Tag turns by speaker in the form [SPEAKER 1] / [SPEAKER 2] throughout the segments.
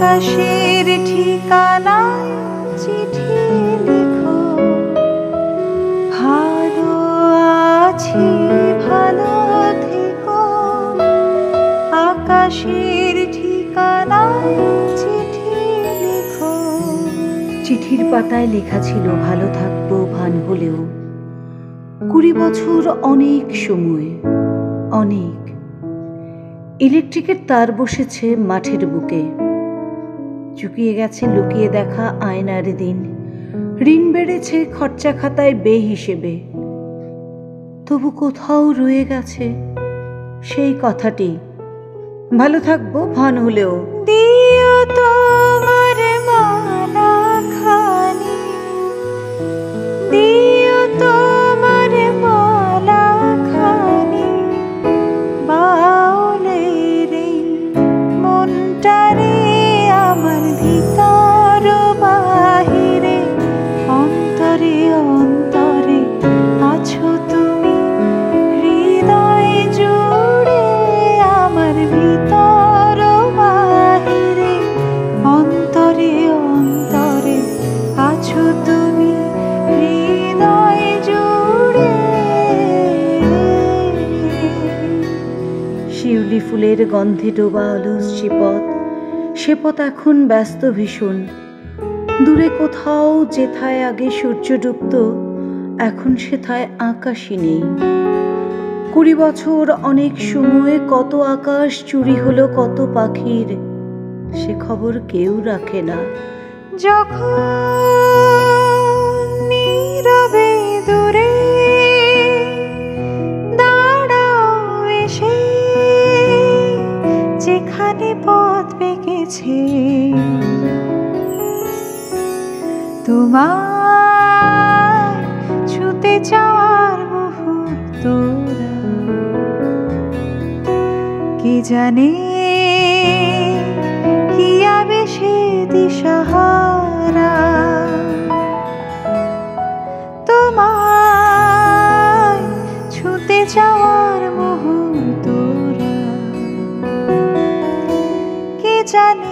[SPEAKER 1] আকাশের ঠিকানায় চিঠি লিখো, ভালো আছি ভালো থেকো। আকাশের ঠিকানায় চিঠি লিখো।
[SPEAKER 2] চিঠির পাতায় লেখা ছিল ভালো থাকবো ভান হলেও। 20 বছর অনেক সময়, অনেক। ইলেকট্রিকের তার বসেছে মাঠের বুকে, চুকিয়ে গেছে লুকিয়ে দেখা আয়নার দিন। ঋণ বেড়েছে খরচা খাতায় বেহিসেবে, তবু কোথাও রয়ে গেছে সেই কথাটি, ভালো থাকবো ভান হলেও।
[SPEAKER 1] দিও তোমার মালা খানি, দিও তোমার মালা খানি, বাউলের এই মনটারে আমার ভিতর বাহিরে, অন্তরে অন্তরে আছো তুমি, হৃদয় জুড়ে আমার ভিতর বাহিরে, অন্তরে অন্তরে আছো তুমি, হৃদয় জুড়ে।
[SPEAKER 2] শিউলি ফুলের গন্ধে ডোবা অলস পথ, সে পথ এখন ব্যস্ত ভীষণ। দূরে কোথাও যেথায় আগে সূর্য ডুবত, এখন সেথায় আকাশই নেই। 20 বছর অনেক সময় কত আকাশ চুরি হলো কত পাখির, সে খবর কেউ রাখে না।
[SPEAKER 1] যখন নীরবে দূরে দাঁড়াও এসে, যেখানে পথ বেঁকেছে তোমার ছুতে যাওয়ার মুহূর্তরা, কে জানে কি আবেশে দিশাহারা, তোমায় ছুতে যাওয়ার মুহূর্তরা, কে জানে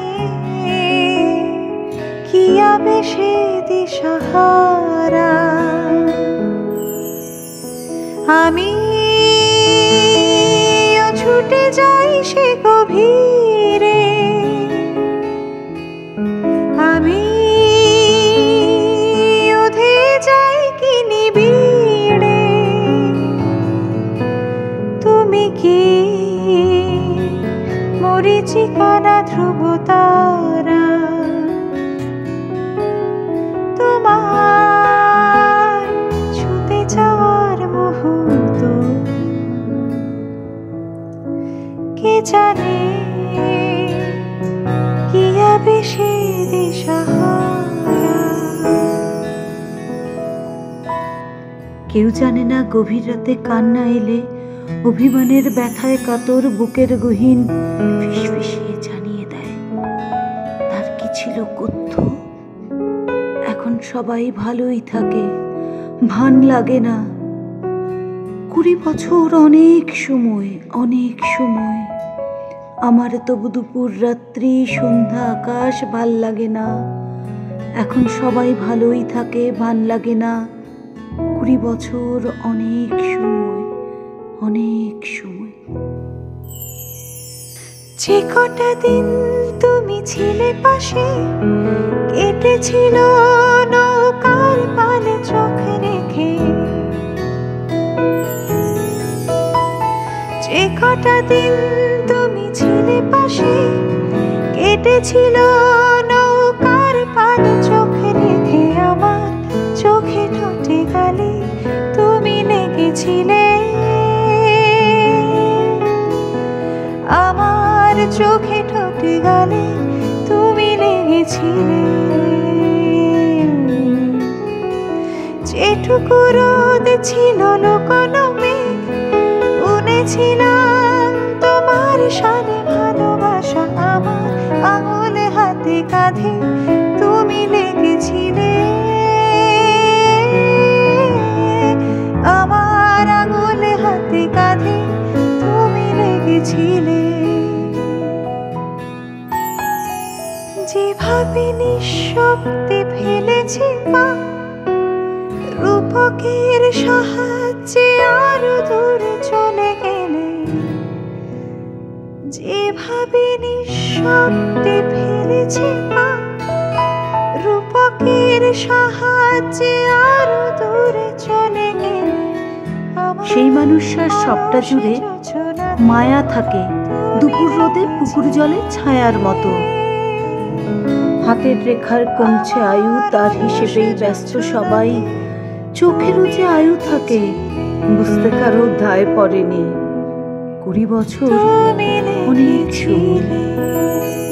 [SPEAKER 1] কি আবেশে দিশাহারা। আমি ছুটে যাই সে গভীরে, আমি উধে যাই কি নিবিড়ে, তুমি কি মরীচিকা না ধ্রুব তারা, তোমার ছুতে যাওয়ার মুহূর্ত, কে জানে কি আবেশে দিশাহারা।
[SPEAKER 2] কেউ জানে না গভীর রাতে কান্না এলে অভিমানের ব্যথায় কাতর বুকের গহীন ফিসফিসিয়ে জানিয়ে দেয় তার কি ছিল কথ্য। এখন সবাই ভালোই থাকে, ভান লাগে না। 20 বছর অনেক সময়, অনেক সময়। আমার তবু দুপুর রাত্রি সন্ধ্যা আকাশ ভাল লাগে না। এখন সবাই ভালোই থাকে, ভান লাগে না। 20 বছর অনেক সময়, অনেক সময়।
[SPEAKER 1] যে কটা দিন তুমি ছিলে পাশে, কেটেছিল নৌকার পালে চোখ রেখে। যে কটা দিন তুমি ছিলে পাশে, কেটেছিল নৌকার পালে চোখ রেখে। আমার চোখে ঠোঁটে গালে তুমি লেগেছিলে, আমার চোখে ঠোঁটে গালে তুমি লেগেছিলে। যেটুকু রোদ ছিল লুকোনো মেঘ, বুনেছিলাম তোমার শানে ভালোবাসা। আমার আঙুলে হাতে কাঁধে তুমি লেগেছিলে, আমার আঙুলে হাতে কাঁধে তুমি লেগেছিলে। যেভাবে নিঃশব্দে ফেলেছে পা, রূপকের সাহায্যে আরো দূরে চলে গেলে, যেভাবে নিঃশব্দে ফেলেছে পা, রূপকের সাহায্যে আরো দূরে চলে গেলে,
[SPEAKER 2] সেই মানুষটার সবটা জুড়ে মায়া থাকে, দুপুর রোদে পুকুর জলে ছায়ার মতো। হাতের রেখার কমছে আয়ু, তার হিসেবেই ব্যস্ত সবাই। চোখেরও যে আয়ু থাকে, বুঝতে কারো দায় পড়েনি। 20 বছর অনেক সময়।